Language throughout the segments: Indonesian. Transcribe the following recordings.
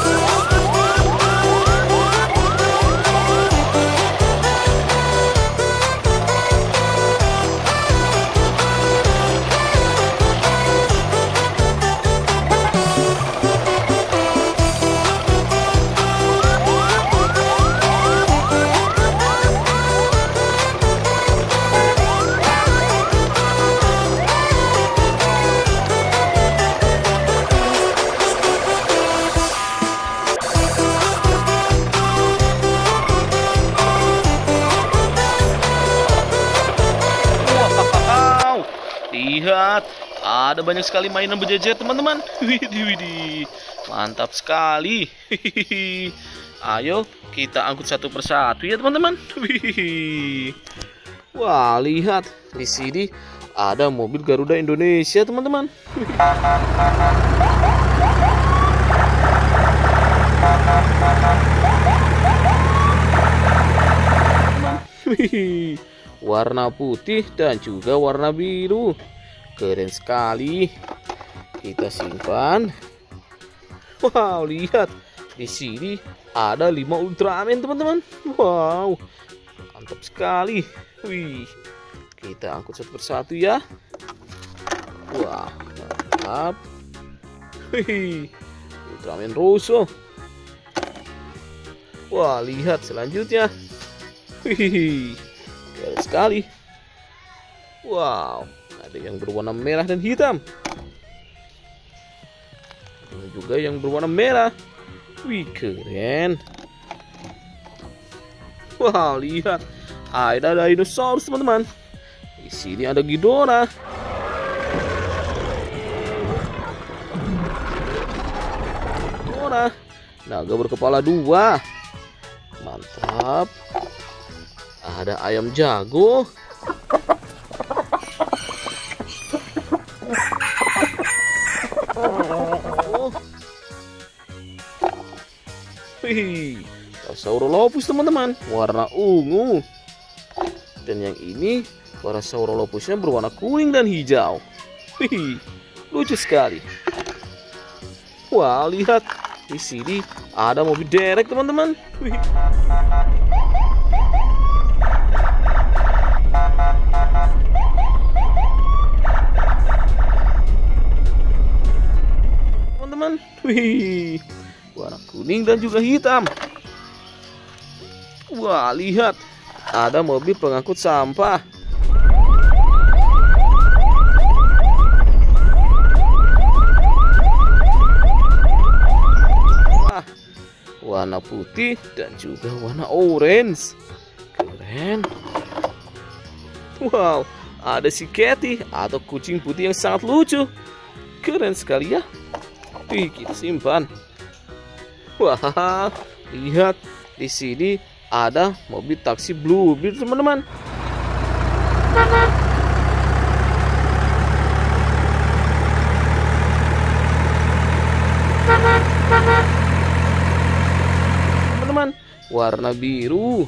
Lihat, ada banyak sekali mainan berjejer teman-teman. Widih, mantap sekali. Ayo kita angkut satu persatu ya teman-teman. Wah, lihat di sini ada mobil Garuda Indonesia teman-teman. Warna putih dan juga warna biru. Keren sekali. Kita simpan. Wow, lihat. Di sini ada 5 Ultraman, teman-teman. Wow. Mantap sekali. Wih. Kita angkut satu persatu ya. Wah, mantap. Wih. Ultraman Rosso. Wah, lihat selanjutnya. Wih. Keren sekali. Wow. Ada yang berwarna merah dan hitam. Ada juga yang berwarna merah. Wih, keren. Wow, lihat. Ada dinosaurus, teman-teman. Di sini ada Ghidorah. Ghidorah. Naga berkepala 2. Mantap. Ada ayam jago. Wih, Saurolopus teman-teman, warna ungu. Dan yang ini para Saurolopusnya berwarna kuning dan hijau. Wih, lucu sekali. Wah, lihat di sini ada mobil derek teman-teman. Wih. Teman-teman, wih. Warna kuning dan juga hitam. Wah, lihat. Ada mobil pengangkut sampah. Wah, warna putih dan juga warna orange. Keren. Wow, ada si Kitty atau kucing putih yang sangat lucu. Keren sekali ya. Wih, kita simpan. Wah, lihat di sini ada mobil taksi Bluebird teman-teman. Teman-teman, warna biru.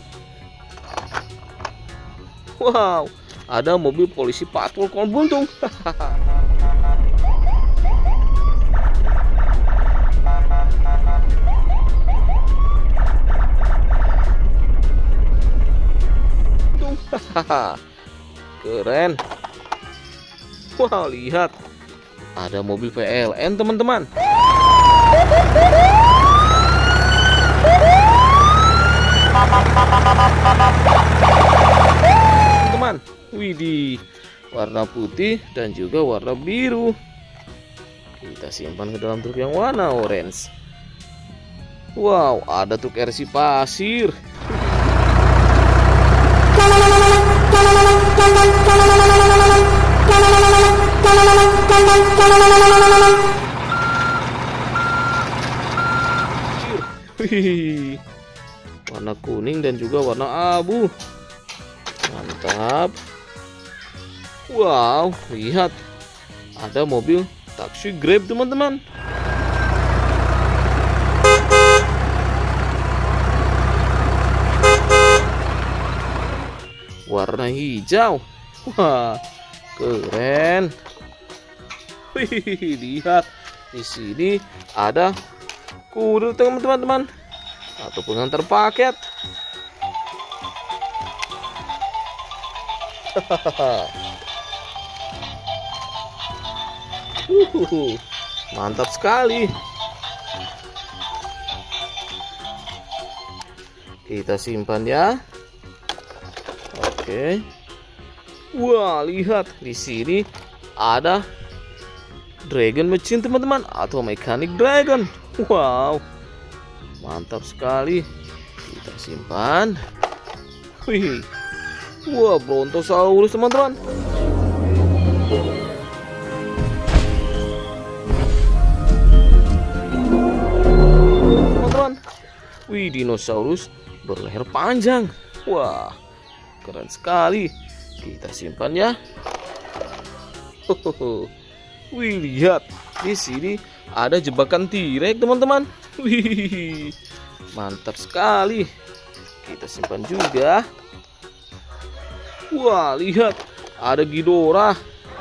Wow, ada mobil polisi patrol kolong buntung. Keren. Wow, lihat. Ada mobil PLN teman-teman. Teman-teman, widih. Warna putih dan juga warna biru. Kita simpan ke dalam truk yang warna orange. Wow, ada truk RC pasir. Wih, warna kuning dan juga warna abu. Mantap. Wow, lihat. Ada mobil taksi Grab teman-teman. Warna hijau. Wah, keren. Wih, lihat di sini ada kurir teman-teman, atau pengantar paket. Mantap sekali. Kita simpan ya. Oke. Wah, lihat di sini ada dragon machine teman-teman, atau mechanic dragon. Wow, mantap sekali. Kita simpan. Wih. Wah, brontosaurus teman-teman. Teman-teman, wih, dinosaurus berleher panjang. Wah, keren sekali. Kita simpan ya. Wih, lihat di sini ada jebakan T-Rex teman-teman. Wih, mantap sekali. Kita simpan juga. Wah, lihat ada Ghidorah.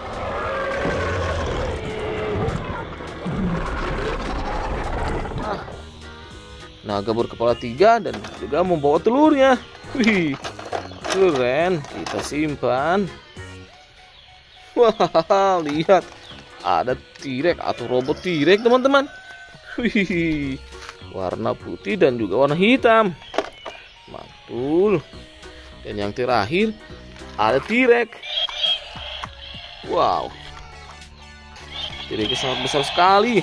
Naga berkepala 3 dan juga membawa telurnya. Wih, keren. Kita simpan. Wah, lihat ada T-Rex atau robot T-Rex teman-teman. Wih, warna putih dan juga warna hitam. Mantul. Dan yang terakhir ada T-Rex. Wow, T-Rex sangat besar sekali.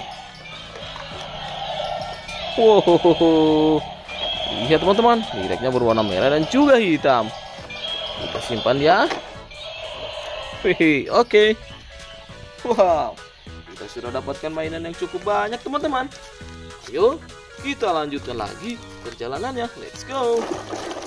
Wow, lihat teman-teman, T-Rex-nya berwarna merah dan juga hitam. Kita simpan ya. Wih, oke. Wow, kita sudah dapatkan mainan yang cukup banyak teman-teman. Yuk, kita lanjutkan lagi perjalanannya. Let's go.